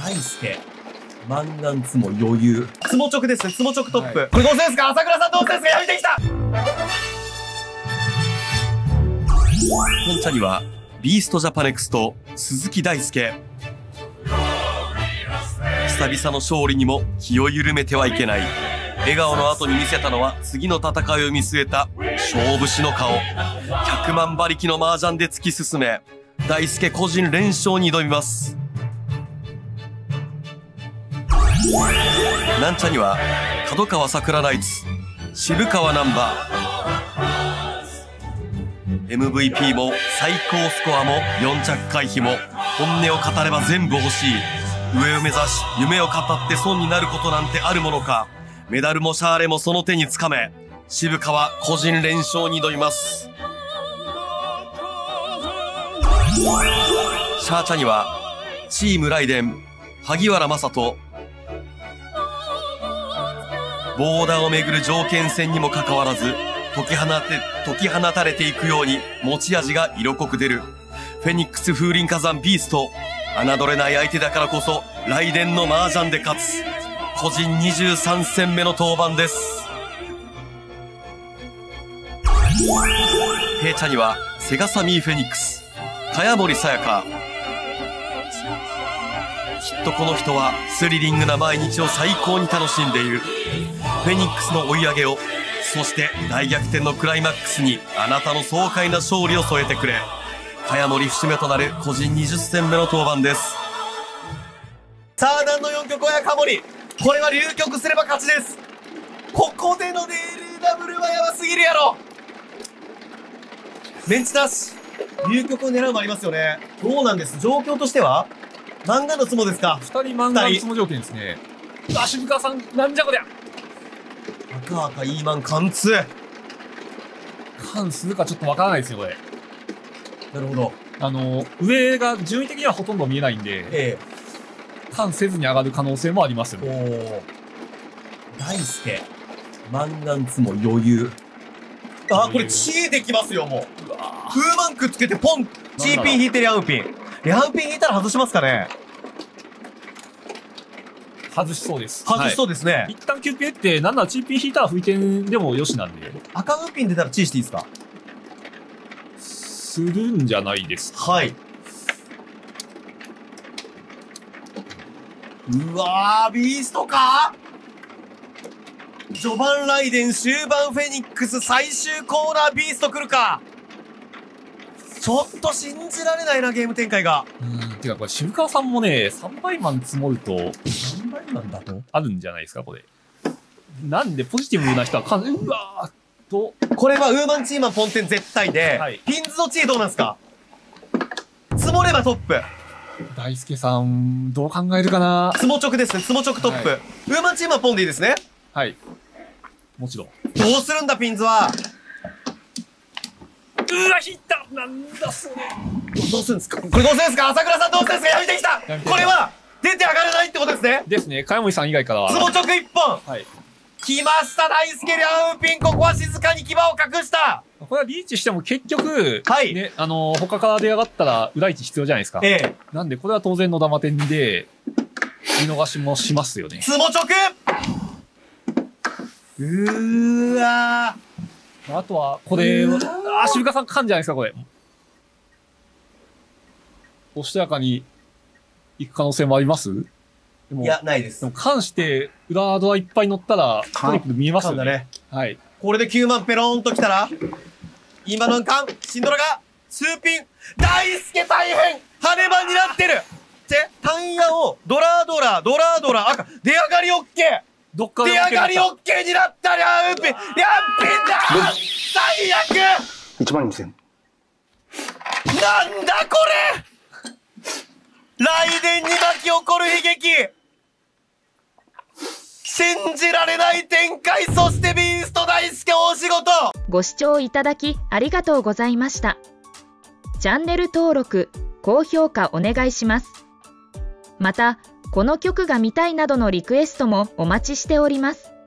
大輔。マンガンツモ余裕。ツモ直ですね、ツモ直トップ。これどうせですか？朝倉さんどうせですか？やめてきた。本茶には、ビーストジャパネクスト、鈴木大輔。久々の勝利にも気を緩めてはいけない。笑顔の後に見せたのは次の戦いを見据えた勝負師の顔。100万馬力の麻雀で突き進め、大輔個人連勝に挑みます。なんちゃには角川桜ナイツ、渋川ナンバー、MVP も最高スコアも4着回避も、本音を語れば全部欲しい。上を目指し夢を語って損になることなんてあるものか。メダルもシャーレもその手につかめ、渋川個人連勝に挑みます。シャーチャにはチームライデン、萩原正人。ボーダーをめぐる条件戦にもかかわらず、解き放たれていくように持ち味が色濃く出る。フェニックス風林火山ビースト。侮れない相手だからこそ、ライデンの麻雀で勝つ。個人23戦目の登板です。平茶にはセガサミーフェニックス、茅森さやか。きっとこの人はスリリングな毎日を最高に楽しんでいる。フェニックスの追い上げを、そして大逆転のクライマックスにあなたの爽快な勝利を添えてくれ。茅森節目となる個人20戦目の登板です。さあ、何の4局は茅森。これは流局すれば勝ちです。ここでの DLW はやばすぎるやろ。ベンチなし。流局を狙うもありますよね。どうなんです、状況としては。漫画のツモですか。 2人漫画のツモ条件ですね。あ、渋川さん、なんじゃこりゃ。 赤赤イーマン貫通。 貫するかちょっとわからないですよ、これ。 なるほど。 上が順位的にはほとんど見えないんで、貫せずに上がる可能性もありますよね。 大輔。マンガンツモ余裕。あ、これチーできますよ、もう。風マンくっつけてポン。チーピン引いてリャウピン。リャウピン引いたら外しますかね。 外しそうです。 外しそうですね。 一旦キューピン打って、なんならチーピン引いたら吹いてんでもよしなんで。 赤ウーピン出たらチーしていいですか。 するんじゃないですか。 はい。うわー、ビーストか。序盤ライデン、終盤フェニックス、最終コーナービースト来るか。ちょっと信じられないな、ゲーム展開が。 てかこれ渋川さんもね、3倍マン積もると、 3倍マンだとあるんじゃないですか、これ。なんでポジティブな人はうわーと。 これはウーマンチーマンポンテン絶対で、はい、ピンズの地位どうなんですか。積もればトップ。 大輔さん、どう考えるかな。 積も直ですね、積も直トップ。はい、ウーマンチーマンポンでいいですね。 はい。もちろん。 どうするんだ、ピンズは。 うわ、引いた。なんだそれ。 どうするんですか。これどうするんですか。朝倉さんどうするんですか。やめてきた。これは出て上がれないってことですね。 ですね。茅森さん以外からは。 積も直1本。 はい。 来ました、大輔リャウピン。ここは静かに牙を隠した。 これはリーチしても結局、 はい。 ね、他から出上がったら裏位置必要じゃないですか。なんで、これは当然のダマ点で、見逃しもしますよね。 積も直。わー。 あとは、これ、渋川さん噛んじゃないですか、これ。おしとやかに行く可能性もあります？でもいや、ないです。 でも、関して、裏ドアいっぱい乗ったら、トリップ見えますよね。はい。 これで9万ペローンときたら、今の間、シンドラが、ツーピン、大輔大変跳ね番になってるタンヤを、ドラドラ、赤、出上がりオッケーどっか出上がりオッケーになったリャンピンだ最悪 12000。 なんだこれライデンに巻き起こる悲劇信じられない展開そしてビースト大輔大仕事ご視聴いただきありがとうございました。チャンネル登録、高評価お願いします。また、この曲が見たいなどのリクエストもお待ちしております。